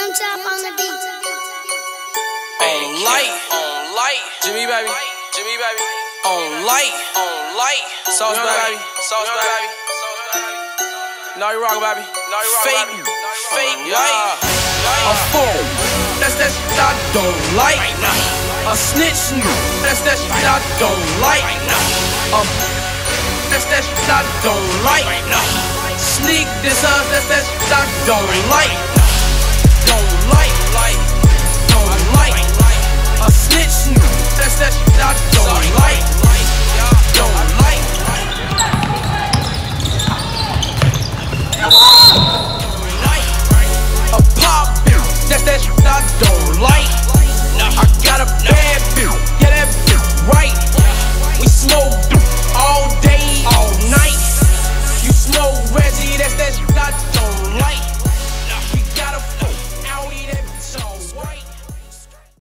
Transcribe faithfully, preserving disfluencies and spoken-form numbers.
Young Chop on the beat. On light, on light, Jimmy baby, Jimmy baby. On light, on light, sauce baby, sauce baby. Now you rock, baby. Now you rock, fake, baby. Fake, yeah. A fool, that's that shit I don't like. A snitch, that's that shit I don't like. A that's that shit I don't like. Sneak this up, that's that shit I don't like.